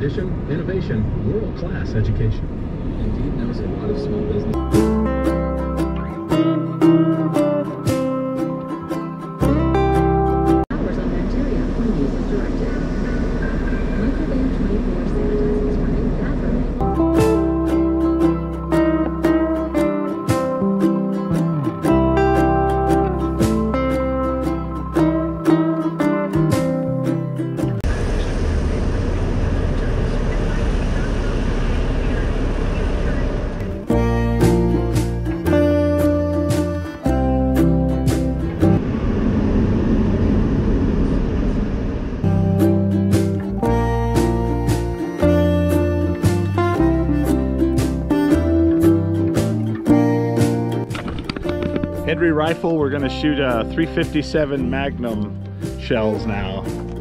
tradition, innovation, world-class education. Indeed knows a lot of small business. Hours on bacteria when use is directed. Microban 24 sanitizing spray bathroom. Henry rifle, we're gonna shoot a .357 Magnum shells now.